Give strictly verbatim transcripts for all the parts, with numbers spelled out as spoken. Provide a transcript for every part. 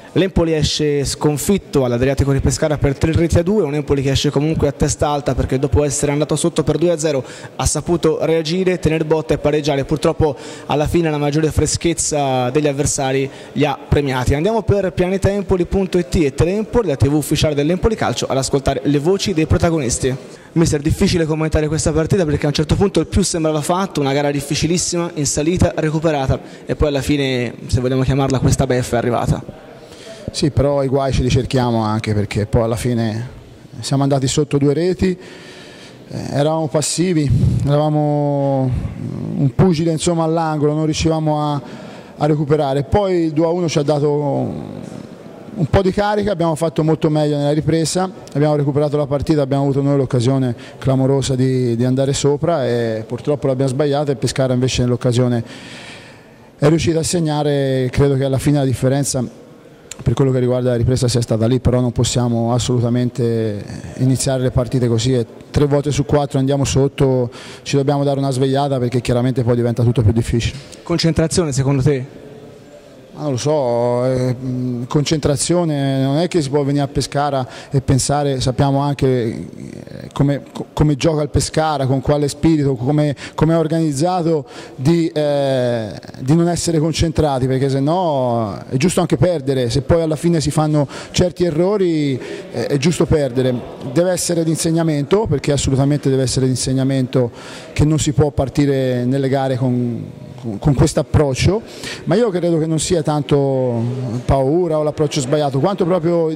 L'Empoli esce sconfitto all'Adriatico di Pescara per tre reti a due, un Empoli che esce comunque a testa alta perché dopo essere andato sotto per due a zero ha saputo reagire, tenere botta e pareggiare. Purtroppo alla fine la maggiore freschezza degli avversari li ha premiati. Andiamo per pianetaempoli punto it e Teleempoli, la tivù ufficiale dell'Empoli Calcio, ad ascoltare le voci dei protagonisti. Mister, difficile commentare questa partita perché a un certo punto il più sembrava fatto, una gara difficilissima, in salita, recuperata e poi alla fine, se vogliamo chiamarla, questa beffa è arrivata. Sì, però i guai ce li cerchiamo anche perché poi alla fine siamo andati sotto due reti, eh, eravamo passivi, eravamo un pugile insomma all'angolo, non riuscivamo a, a recuperare. Poi il due a uno ci ha dato un po' di carica, abbiamo fatto molto meglio nella ripresa, abbiamo recuperato la partita, abbiamo avuto noi l'occasione clamorosa di, di andare sopra e purtroppo l'abbiamo sbagliata e Pescara invece nell'occasione è riuscita a segnare. Credo che alla fine la differenza per quello che riguarda la ripresa sia stata lì, però non possiamo assolutamente iniziare le partite così e tre volte su quattro andiamo sotto, ci dobbiamo dare una svegliata perché chiaramente poi diventa tutto più difficile. Concentrazione secondo te? Ma non lo so, eh, concentrazione, non è che si può venire a Pescara e pensare, sappiamo anche come, come gioca il Pescara, con quale spirito, come, come è organizzato, di, eh, di non essere concentrati, perché se no è giusto anche perdere, se poi alla fine si fanno certi errori eh, è giusto perdere. Deve essere l'insegnamento, perché assolutamente deve essere l'insegnamento che non si può partire nelle gare con con questo approccio, ma io credo che non sia tanto paura o l'approccio sbagliato, quanto proprio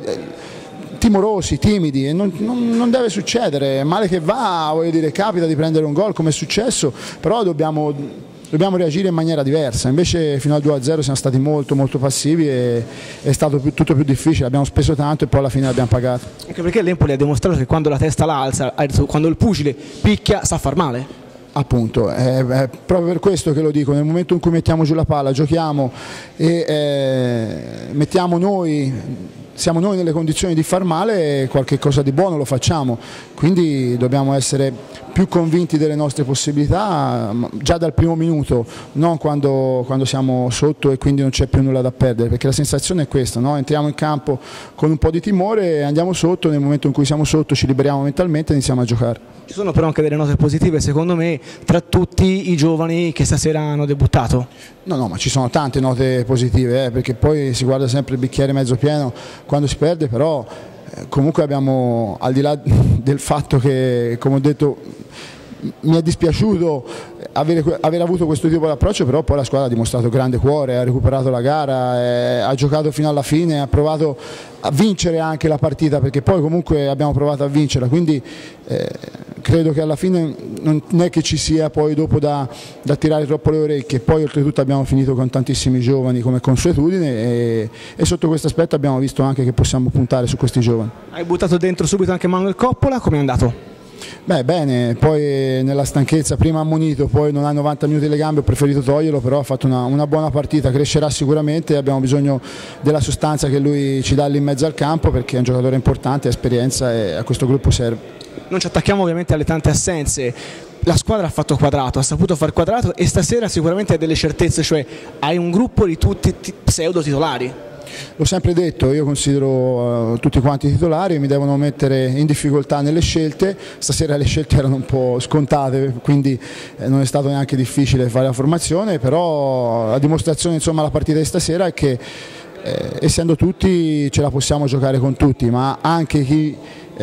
timorosi, timidi, e non, non, non deve succedere, male che va, voglio dire, capita di prendere un gol come è successo, però dobbiamo, dobbiamo reagire in maniera diversa. Invece fino al due a zero siamo stati molto molto passivi e è stato più, tutto più difficile, abbiamo speso tanto e poi alla fine l'abbiamo pagato. Anche perché l'Empoli ha dimostrato che quando la testa la alza, quando il pugile picchia sa far male. Appunto, è, è proprio per questo che lo dico, nel momento in cui mettiamo giù la palla, giochiamo e eh, mettiamo noi, siamo noi nelle condizioni di far male, qualche cosa di buono lo facciamo, quindi dobbiamo essere più convinti delle nostre possibilità già dal primo minuto, non quando, quando siamo sotto e quindi non c'è più nulla da perdere, perché la sensazione è questa, no? Entriamo in campo con un po' di timore, andiamo sotto, nel momento in cui siamo sotto ci liberiamo mentalmente e iniziamo a giocare. Ci sono però anche delle note positive secondo me tra tutti i giovani che stasera hanno debuttato. No, no, ma ci sono tante note positive, eh, perché poi si guarda sempre il bicchiere mezzo pieno quando si perde, però eh, comunque abbiamo, al di là del fatto che, come ho detto, mi è dispiaciuto avere, aver avuto questo tipo di approccio, però poi la squadra ha dimostrato grande cuore, ha recuperato la gara, eh, ha giocato fino alla fine, ha provato a vincere anche la partita, perché poi comunque abbiamo provato a vincerla, quindi eh, credo che alla fine non è che ci sia poi dopo da, da tirare troppo le orecchie. Poi oltretutto abbiamo finito con tantissimi giovani come consuetudine e, e sotto questo aspetto abbiamo visto anche che possiamo puntare su questi giovani. Hai buttato dentro subito anche Manuel Coppola, come è andato? Beh, bene, poi nella stanchezza prima ammonito, poi non ha novanta minuti le gambe, ho preferito toglierlo, però ha fatto una, una buona partita, crescerà sicuramente, abbiamo bisogno della sostanza che lui ci dà lì in mezzo al campo perché è un giocatore importante, ha esperienza e a questo gruppo serve. Non ci attacchiamo ovviamente alle tante assenze, la squadra ha fatto quadrato, ha saputo far quadrato e stasera sicuramente ha delle certezze, cioè hai un gruppo di tutti pseudo titolari. L'ho sempre detto, io considero uh, tutti quanti titolari, mi devono mettere in difficoltà nelle scelte, stasera le scelte erano un po' scontate, quindi eh, non è stato neanche difficile fare la formazione, però la dimostrazione, insomma, la partita di stasera è che eh, essendo tutti ce la possiamo giocare con tutti, ma anche chi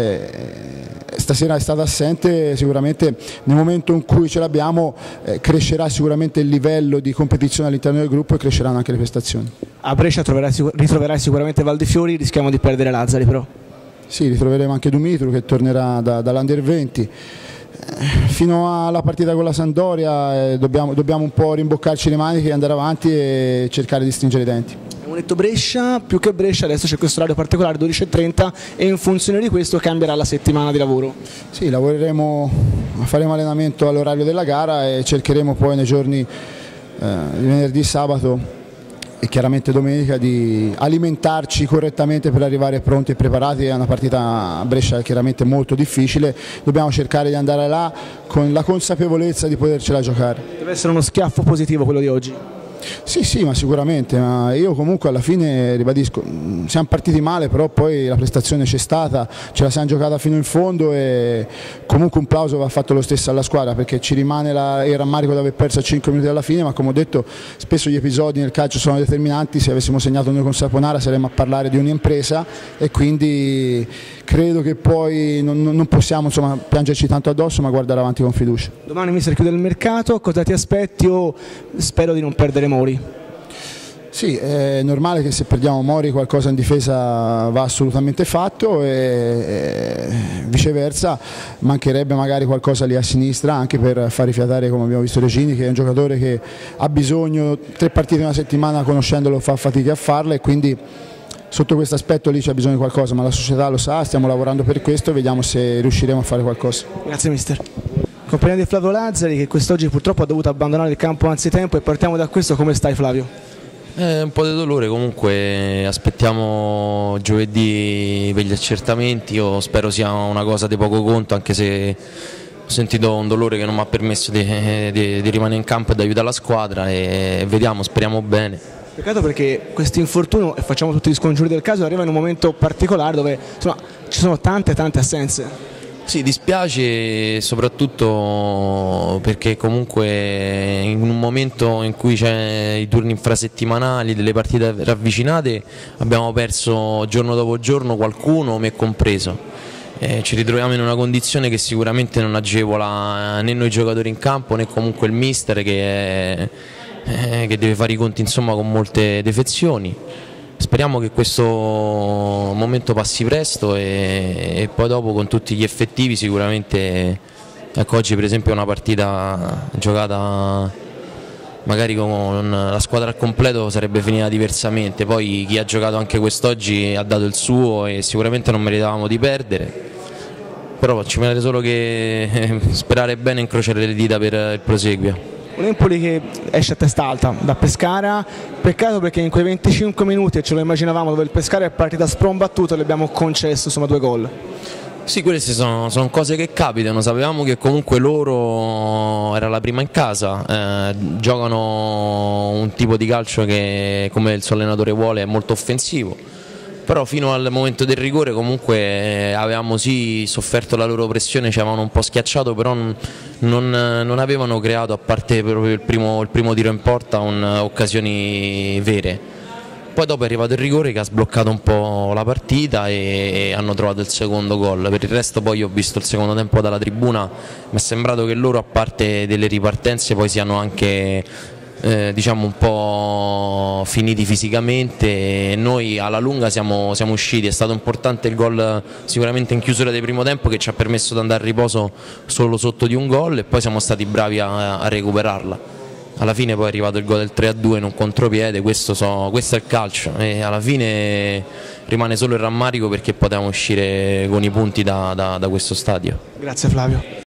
eh, stasera è stato assente sicuramente nel momento in cui ce l'abbiamo eh, crescerà sicuramente il livello di competizione all'interno del gruppo e cresceranno anche le prestazioni. A Brescia troverai, ritroverai sicuramente Valdifiori, rischiamo di perdere Lazzari però. Sì, ritroveremo anche Dumitru che tornerà da, dall'Under venti. Eh, fino alla partita con la Sampdoria eh, dobbiamo, dobbiamo un po' rimboccarci le maniche, andare avanti e cercare di stringere i denti. Abbiamo detto Brescia, più che Brescia adesso c'è questo orario particolare dodici e trenta e in funzione di questo cambierà la settimana di lavoro. Sì, lavoreremo, faremo allenamento all'orario della gara e cercheremo poi nei giorni eh, di venerdì, sabato e chiaramente domenica di alimentarci correttamente per arrivare pronti e preparati. È una partita a Brescia chiaramente molto difficile, dobbiamo cercare di andare là con la consapevolezza di potercela giocare. Deve essere uno schiaffo positivo quello di oggi. Sì, sì, ma sicuramente, ma io comunque alla fine ribadisco, siamo partiti male, però poi la prestazione c'è stata, ce la siamo giocata fino in fondo e comunque un plauso va fatto lo stesso alla squadra, perché ci rimane la, il rammarico di aver perso a cinque minuti alla fine, ma come ho detto spesso gli episodi nel calcio sono determinanti, se avessimo segnato noi con Saponara saremmo a parlare di un'impresa e quindi credo che poi non, non possiamo insomma, piangerci tanto addosso, ma guardare avanti con fiducia. Domani mister chiude il mercato, cosa ti aspetti? Io spero di non perdere Mori. Sì, è normale che se perdiamo Mori qualcosa in difesa va assolutamente fatto e, e viceversa mancherebbe magari qualcosa lì a sinistra anche per far rifiatare, come abbiamo visto, Regini, che è un giocatore che ha bisogno, tre partite in una settimana conoscendolo fa fatica a farle e quindi sotto questo aspetto lì c'è bisogno di qualcosa, ma la società lo sa, stiamo lavorando per questo e vediamo se riusciremo a fare qualcosa. Grazie mister. Compagnia di Flavio Lazzari che quest'oggi purtroppo ha dovuto abbandonare il campo anzitempo e partiamo da questo, come stai Flavio? Eh, un po' di dolore, comunque aspettiamo giovedì per gli accertamenti, io spero sia una cosa di poco conto anche se ho sentito un dolore che non mi ha permesso di, di, di rimanere in campo e di aiutare la squadra e vediamo, speriamo bene. Peccato perché questo infortunio, e facciamo tutti gli scongiuri del caso, arriva in un momento particolare dove insomma, ci sono tante tante assenze. Sì, dispiace soprattutto perché comunque in un momento in cui c'è i turni infrasettimanali, delle partite ravvicinate, abbiamo perso giorno dopo giorno qualcuno, me compreso. Eh, ci ritroviamo in una condizione che sicuramente non agevola né noi giocatori in campo né comunque il mister che, è, eh, che deve fare i conti insomma, con molte defezioni. Speriamo che questo momento passi presto e, e poi dopo con tutti gli effettivi sicuramente, ecco oggi per esempio è una partita giocata magari con la squadra al completo sarebbe finita diversamente, poi chi ha giocato anche quest'oggi ha dato il suo e sicuramente non meritavamo di perdere, però ci rimane solo che sperare bene e incrociare le dita per il proseguio. Un Empoli che esce a testa alta da Pescara, peccato perché in quei venticinque minuti, e ce lo immaginavamo, dove il Pescara è partita sprombattuto e le abbiamo concesso insomma due gol. Sì, queste sono, sono cose che capitano, sapevamo che comunque loro era la prima in casa, eh, giocano un tipo di calcio che come il suo allenatore vuole è molto offensivo, però fino al momento del rigore comunque avevamo sì sofferto la loro pressione, ci avevano un po' schiacciato, però non, non, non avevano creato, a parte proprio il primo, il primo tiro in porta, un, occasioni vere. Poi dopo è arrivato il rigore che ha sbloccato un po' la partita e, e hanno trovato il secondo gol. Per il resto poi ho visto il secondo tempo dalla tribuna, mi è sembrato che loro, a parte delle ripartenze, poi siano anche Eh, diciamo un po' finiti fisicamente e noi alla lunga siamo, siamo usciti. È stato importante il gol sicuramente in chiusura del primo tempo che ci ha permesso di andare a riposo solo sotto di un gol e poi siamo stati bravi a, a recuperarla. Alla fine poi è arrivato il gol del tre a due in un contropiede, questo, so, questo è il calcio e alla fine rimane solo il rammarico perché potevamo uscire con i punti da, da, da questo stadio. Grazie Flavio.